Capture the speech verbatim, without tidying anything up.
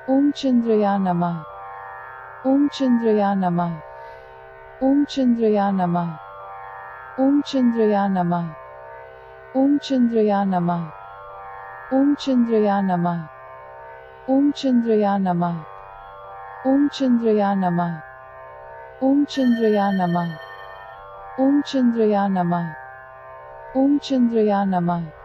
ओम चंद्रया नमः। ओम चंद्रया नमः। ओम चंद्रया नमः। ओम चंद्रया नमः। ओम चंद्रया नमः। ओम चंद्रया नमः। ओम चंद्रया नमः। ओम चंद्रया नमः। ओम चंद्रया नमः। ओम चंद्रया नमः। ओम चंद्रया नमः।